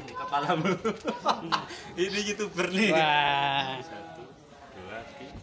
Ini kepalamu. Ini YouTuber nih. Wah. 1, 2,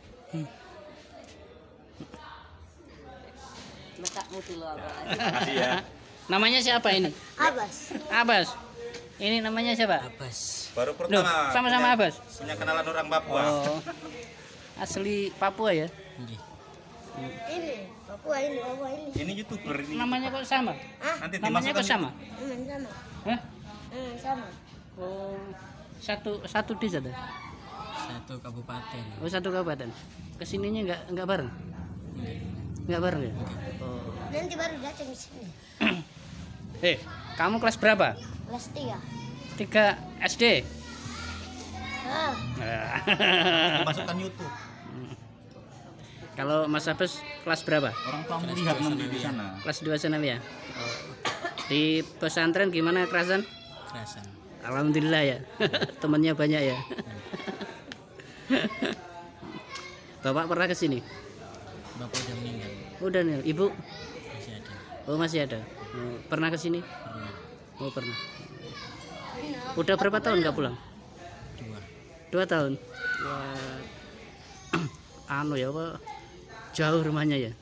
3. Matamu dulu apa? Makasih ya. Namanya siapa ini? Abbas. Abbas. Ini namanya siapa? Abbas. Baru Loh, pertama. sama-sama punya- Abbas. Punya kenalan orang Papua. Oh. Asli Papua ya? Ini Papua ini. Ini YouTuber ini. Namanya kok sama? Ah, Nanti Namanya kok dimasukkan. sama? sama. Hah? Sama. Oh. Satu desa dah. Satu kabupaten. Oh, satu kabupaten. Kesininya enggak bareng? Enggak bareng ya? Oh. Nanti baru datang di sini. Kamu kelas berapa? Kelas 3. 3 SD. Ah, Dimasukkan YouTube. Kalau Mas Abbas kelas berapa? Orang tua melihat nanti di sana. Kelas 2 sanawiyah. Di pesantren gimana kerasan? Kerasan. Alhamdulillah ya. Temannya banyak ya. Bapak pernah ke sini? Bapak udah meninggal. Udah nih, Ibu? Masih ada. Oh, masih ada. Oh, pernah ke sini? Pernah. Oh, pernah. Udah berapa tahun nggak pulang? 2. 2 tahun. Wah. Anu ya, apa? Jauh rumahnya ya?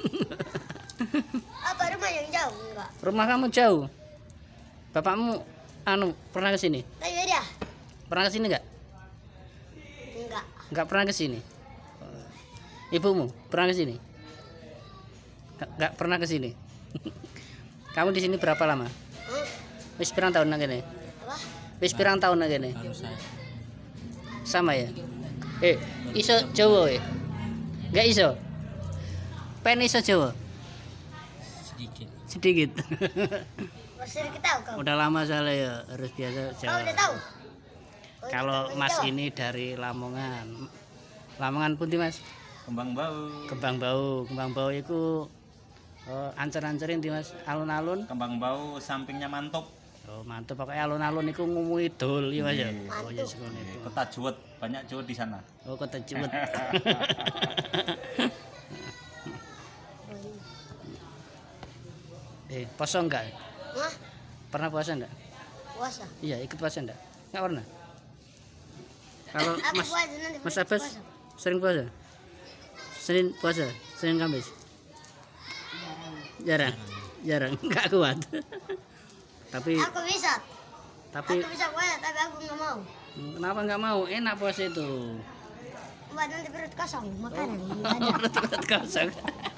apa rumah yang jauh enggak? Rumah kamu jauh. Bapakmu pernah ke sini? Tanya dia. Pernah ke sini nggak? Enggak. Nggak pernah ke sini. Ibumu pernah ke sini? Nggak pernah ke sini. Kamu di sini berapa lama? Wis pirang tahun lagi nih? Apa? Wis pirang tahun lagi nih? Baru saya. Sama ya? Iso Jawa ya? Nggak iso? Pen iso Jawa? Sedikit. Sedikit. Masih tahu kau. Udah lama soalnya ya, harus biasa Kau Jawa. udah tahu? Kalau Mas ini dari Lamongan. Lamongan pun Mas? Kembang bau. Kembang bau itu ancer-ancerin di Mas, alun-alun. Kembang bau sampingnya mantap. Oh, mantap pokoknya alun-alun itu ngumui dol ya Mas ya. Iya. Oh ya sekolah itu. Kota Juwet, banyak Juwet di sana. Oh, kota Ciwet. Puasa enggak? Hah? Pernah puasa enggak? Puasa. Iya, ikut puasa enggak? Enggak pernah. Kalau Aku Mas puasa nanti. Mas Abbas sering puasa? Senin puasa, Senin Kamis. Jarang. Enggak kuat. Tapi Aku bisa. tapi Aku bisa puasa tapi aku nggak mau. kenapa nggak mau? Enak puasa itu. Buat nanti perut kosong makanan. Perut kosong.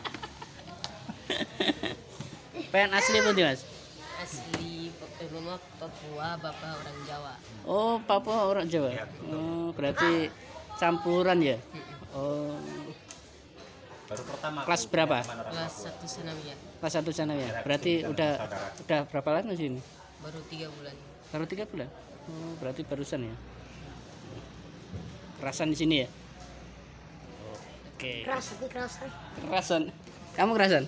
Pen asli pun Mas? Asli rumah Papua, bapak orang Jawa. Oh, Papua orang Jawa. Oh, berarti campuran ya? Oh, Baru pertama. kelas berapa? Kelas 1 sanawiyah. Kelas 1 sana ya. Berarti udah berapa lama sih ini? Baru 3 bulan. Baru 3 bulan. Oh, berarti barusan ya. Kerasan di sini ya? Oke. Keras tapi kerasan. Kerasan. Kamu kerasan?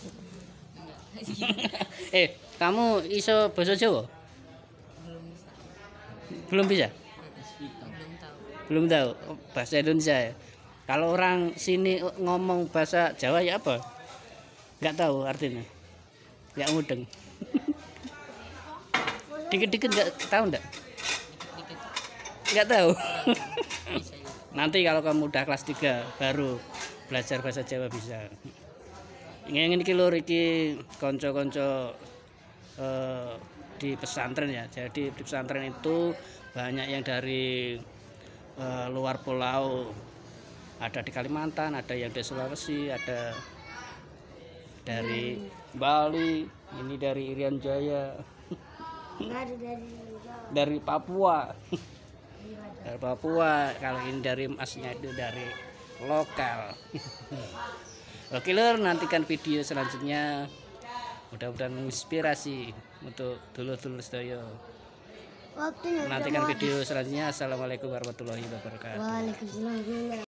Kamu iso bahasa Jawa? Belum bisa. Belum bisa? Belum tahu. Belum tahu. Oh, bahasa Indonesia ya. Kalau orang sini ngomong bahasa Jawa ya apa? Nggak tahu artinya. Nggak mudeng. Dikit-dikit nggak tahu nggak? Dikit Nggak tahu. bisa ya. Nanti kalau kamu udah kelas 3 baru belajar bahasa Jawa bisa. Ingin iki lho iki konco-konco di pesantren ya. Jadi di pesantren itu banyak yang dari luar pulau. Ada di Kalimantan, ada yang di Sulawesi, ada dari Bali, ini dari Irian Jaya, dari Papua. Dari Papua, kalau ini dari Masnya itu dari lokal. Oke lur, nantikan video selanjutnya. Mudah-mudahan menginspirasi untuk dulur-dulur sedaya. Waktunya udah Nantikan mau video selanjutnya. Assalamualaikum warahmatullahi wabarakatuh. Waalaikumsalam.